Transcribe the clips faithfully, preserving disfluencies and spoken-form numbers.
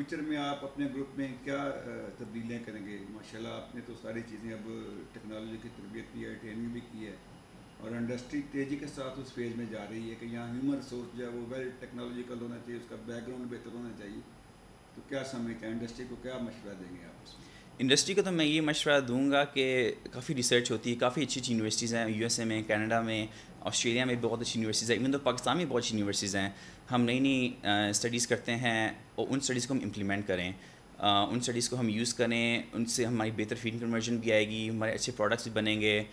Future میں آپ اپنے گروپ میں کیا تبدیلیاں کریں گے؟ ماشاءاللہ آپ نے تو ساری چیزیں اب ٹیکنالوجی کی تربیت کی ہے, ٹریننگ بھی کی ہے, اور انڈسٹری تیزی کے ساتھ اس فیز میں جا رہی ہے کہ یہاں ہیومن ریسورس جو ہے وہ ویل ٹیکنالوجیکل ہونا چاہیے, اس کا بیک گراؤنڈ بہتر ہونا چاہیے. تو کیا سمجھتے ہیں انڈسٹری کو کیا مشورہ دیں گے آپ اس میں؟ انڈسٹری کو تو میں یہ مشورہ دوں گا کہ کافی ریسرچ ہوتی ہے, کافی اچھی اچھی یونیورسٹیز ہیں یو ایس اے میں, کینیڈا میں, آسٹریلیا میں بہت اچھی یونیورسٹیز ہیں, ایون تو پاکستان میں بہت اچھی یونیورسٹیز ہیں. ہم نئی نئی اسٹڈیز کرتے ہیں اور ان اسٹڈیز کو ہم امپلیمنٹ کریں, ان اسٹڈیز کو ہم یوز کریں, ان سے ہماری بہتر فیڈ کنورژن بھی آئے گی, ہمارے اچھے پروڈکٹس بھی بنیں گے.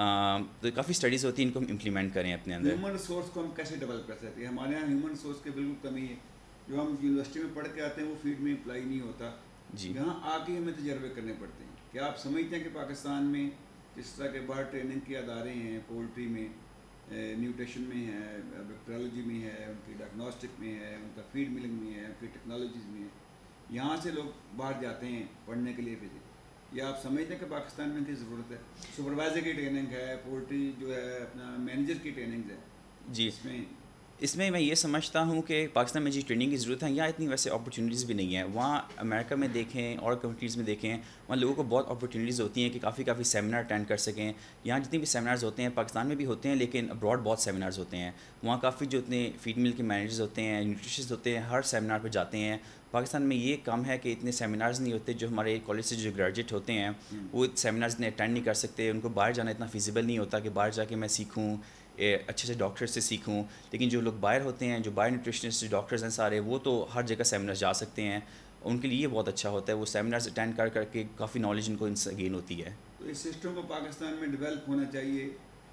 تو کافی اسٹڈیز ہوتی ہیں, ان کو ہم امپلیمنٹ کریں اپنے اندر. ہیومن ریسورس کو ہم کیسے ڈیولپ کر سکتے ہیں؟ ہمارے یہاں ہیومن ریسورس کی بالکل کمی ہے. جو ہم یونیورسٹی میں پڑھ کے آتے ہیں وہ فیلڈ میں اپلائی نہیں ہوتا. جی, یہاں آ کے ہمیں تجربے کرنے پڑتے ہیں. کیا آپ سمجھتے ہیں کہ پاکستان میں جس طرح کے باہر ٹریننگ کے ادارے ہیں, پولٹری میں, نیوٹریشن میں ہے, بیکٹیریولوجی میں ہے, ان کی ڈائگنوسٹک میں ہے, ان کا فیڈ ملنگ میں ہے, ان کی ٹیکنالوجیز میں ہے, یہاں سے لوگ باہر جاتے ہیں پڑھنے کے لیے فزک, یا آپ سمجھتے ہیں کہ پاکستان میں ان کی ضرورت ہے؟ سپروائزر کی ٹریننگ ہے, پولٹری جو ہے اپنا مینیجر کی ٹریننگ ہے. جی اس میں اس میں میں یہ سمجھتا ہوں کہ پاکستان میں جی ٹریننگ کی ضرورت ہے, یہاں اتنی ویسے اپرچونیٹیز بھی نہیں ہیں. وہاں امریکہ میں دیکھیں اور کنٹریز میں دیکھیں, وہاں لوگوں کو بہت اپرچونیٹیز ہوتی ہیں کہ کافی کافی سیمینار اٹینڈ کر سکیں. یہاں جتنے بھی سیمینارز ہوتے ہیں پاکستان میں بھی ہوتے ہیں, لیکن ابراڈ بہت سیمینارز ہوتے ہیں. وہاں کافی جو اتنے فیڈ مل کے مینیجرز ہوتے ہیں, نیوٹریشنز ہوتے ہیں, ہر سیمینار پہ جاتے ہیں. پاکستان میں یہ کم ہے کہ اتنے سیمینارز نہیں ہوتے. جو ہمارے کالج سے جو گریجویٹ ہوتے ہیں وہ سیمینارز اتنے اٹینڈ نہیں کر سکتے, ان کو باہر جانا اتنا فیزیبل نہیں ہوتا کہ باہر جا کے میں سیکھوں, اچھے سے ڈاکٹر سے سیکھوں. لیکن جو لوگ باہر ہوتے ہیں, جو باہر نیوٹریشنسٹ ڈاکٹرز ہیں سارے, وہ تو ہر جگہ سیمینار جا سکتے ہیں. ان کے لیے یہ بہت اچھا ہوتا ہے, وہ سیمینارز اٹینڈ کر کر کے کافی نالج ان کو ان سے گین ہوتی ہے. تو اس سسٹم کو پاکستان میں ڈیولپ ہونا چاہیے,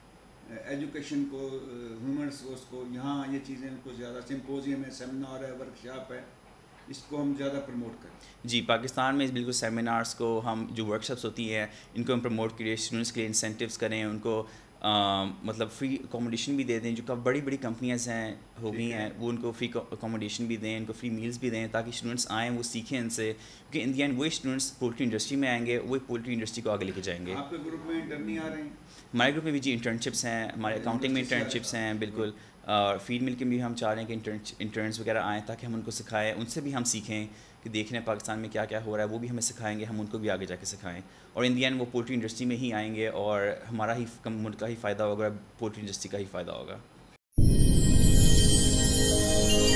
ایجوکیشن کو, ہیومن ریسورس کو. یہاں یہ چیزیں کو زیادہ سمپوزیم ہے, سیمینار ہے, ورکشاپ ہے, اس کو ہم زیادہ پروموٹ کریں. جی, پاکستان میں بالکل سیمینارز کو ہم, جو ورکشاپس ہوتی ہیں ان کو ہم پروموٹ کریں, اسٹوڈنٹس کے لیے انسینٹیوز کریں, ان کو مطلب فری اکوموڈیشن بھی دے دیں. جو بڑی بڑی کمپنیاں ہیں ہو گئی ہیں وہ ان کو فری اکوموڈیشن بھی دیں, ان کو فری میلز بھی دیں, تاکہ اسٹوڈنٹس آئیں, وہ سیکھیں ان سے. کیونکہ ان دی اینڈ وہی اسٹوڈنٹس پولٹری انڈسٹری میں آئیں گے, وہی پولٹری انڈسٹری کو آگے لے کے جائیں گے. آپ کے گروپ میں انٹرنی آ رہے ہیں؟ ہمارے گروپ میں بھی جی انٹرنشپس ہیں, ہمارے اکاؤنٹنگ میں انٹرنشپس ہیں بالکل. اور فیڈ مل کے بھی ہم چاہ رہے ہیں کہ انٹرنس وغیرہ آئیں تاکہ ہم ان کو سکھائیں, ان سے بھی ہم سیکھیں کہ دیکھ رہے ہیں پاکستان میں کیا کیا ہو رہا ہے, وہ بھی ہمیں سکھائیں گے, ہم ان کو بھی آگے جا کے سکھائیں. اور ان دی اینڈ وہ پولٹری انڈسٹری میں ہی آئیں گے اور ہمارا ہی ملک کا ہی فائدہ ہوگا, پولٹری انڈسٹری کا ہی فائدہ ہوگا.